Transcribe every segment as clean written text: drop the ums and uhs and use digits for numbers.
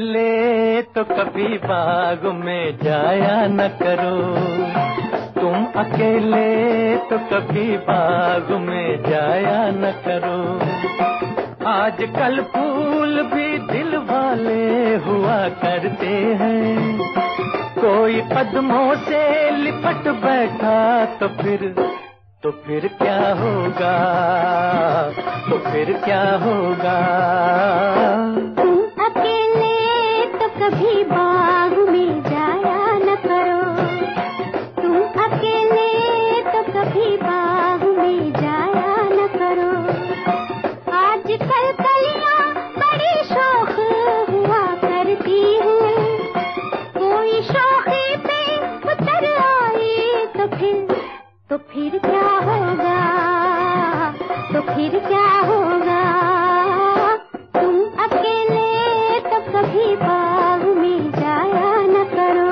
अकेले तो कभी बाग में जाया न करो, तुम अकेले तो कभी बाग में जाया न करो। आजकल फूल भी दिल वाले हुआ करते हैं, कोई कदमों से लिपट बैठा तो फिर क्या होगा, तो फिर क्या होगा। तुम अकेले तो कभी बाग में जाया न करो, तुम अकेले तो कभी बाग में जाया न करो। आजकल कलियां बड़ी शौक हुआ करती हैं, कोई शौकी पे उतर आए तो फिर क्या होगा, तो फिर क्या होगा। तुम अकेले तो कभी बाग में जाया न करो।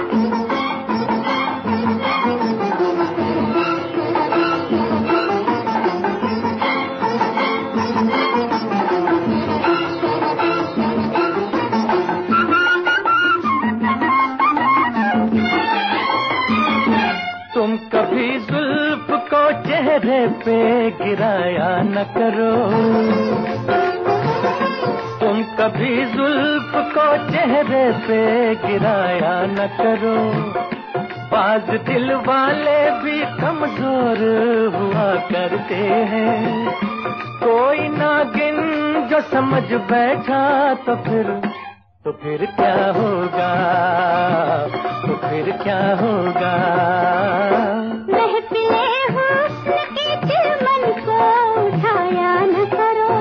तुम कभी जुल्फ को चेहरे पे गिराया न करो, तुम कभी जुल्फ को चेहरे पे गिराया न करो। बाज दिल वाले भी कमजोर हुआ करते हैं, कोई नागिन जो समझ बैठा तो फिर क्या होगा, तो फिर क्या होगा। महफिले हुस्न के चिलमन को उठाया न करो,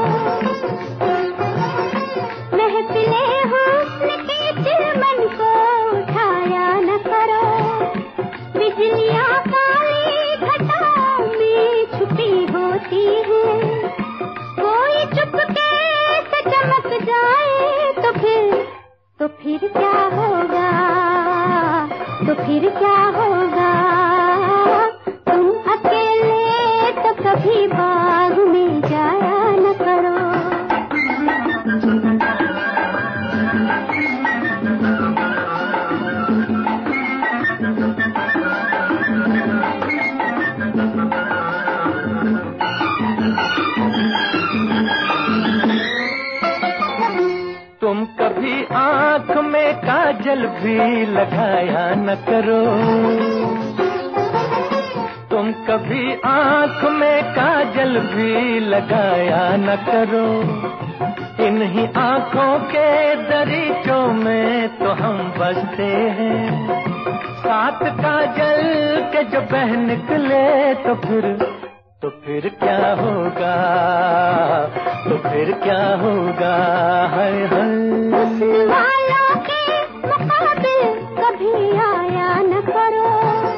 महफिले हुस्न के चिलमन को उठाया न करो। बिजलियां काली घटाओं में छुपी होती हैं, कोई चुपके से चमक जाए तो फिर क्या होगा, तो फिर क्या होगा। तुम अकेले तो कभी बाग में जाया न करो। तुम कभी आँख में काजल भी लगाया न करो, तुम कभी आँख में काजल भी लगाया न करो। इन्हीं आँखों के दरीचों में तो हम बसते हैं, साथ काजल के जो बह निकले तो फिर क्या होगा, तो फिर क्या होगा। हाय हुस्न वालों के मुकाबिल कभी आया न करो,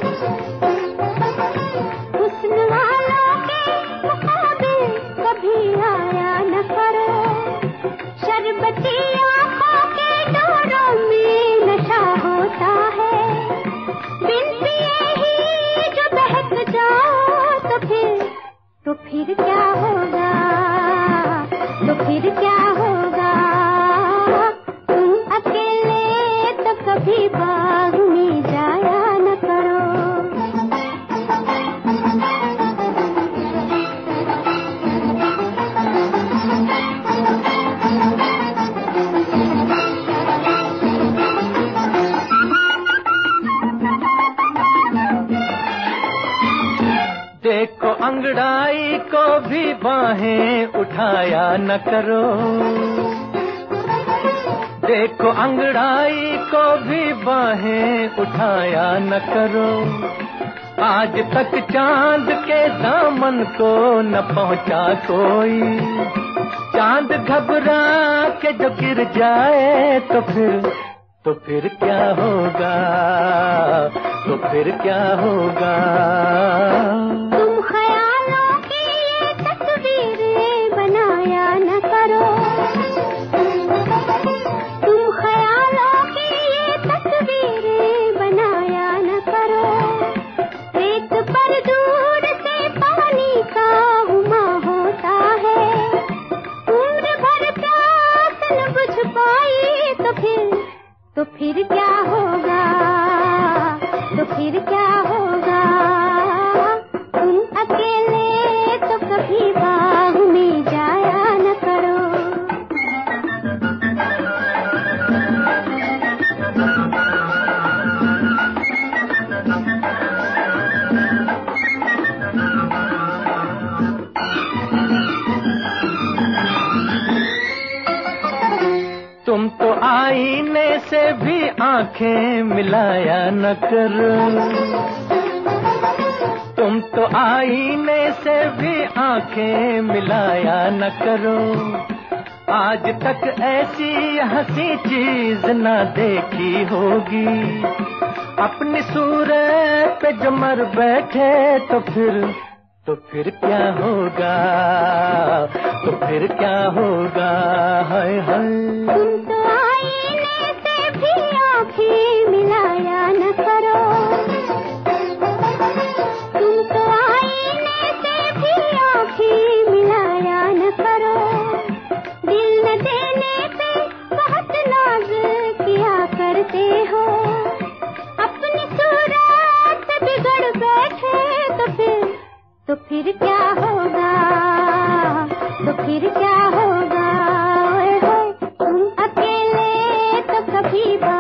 हुस्न वालों के मुकाबिल कभी आया न करो। शरबती आँखों के डोरों में नशा होता है, बिन पिए ही जो बहक जाओ तो फिर क्या होगा, तो फिर क्या होगा। तुम अकेले तो कभी बाग में जाया न करो। देखो अंगड़ाई को भी बाहें उठाया न करो, देखो अंगड़ाई को भी बाहें उठाया न करो। आज तक चांद के दामन को न पहुंचा कोई, चांद घबरा के जो गिर जाए तो फिर क्या होगा, तो फिर क्या होगा। तुम ख्यालों की ये तस्वीरें बनाया न करो, तुम ख्यालों की ये तस्वीरें बनाया न करो। रेत पर दूर से पानी का हुमा होता है, उम्र भर प्यास न बुझ पाई तो फिर क्या होगा, तो फिर क्या होगा। तुम अकेले तो कभी बाग में जाया न करो। तुम तो आईने से भी आंखें मिलाया न करो। तुम तो आईने से भी आंखें मिलाया न करो। आज तक ऐसी हंसी चीज न देखी होगी। अपनी सूरत पे जो मर बैठे तो फिर क्या होगा, तो फिर क्या होगा। हाय हाय तुम तो आईने से भी आंखें मिलाया न करो। तुम तो आईने से भी आंखें मिलाया न करो। दिल न देने पे बहुत नाज किया करते हो। अपनी सूरत बिगड़ बैठे तो फिर क्या होगा, तो फिर क्या होगा। ओए होए, तुम अकेले तो कभी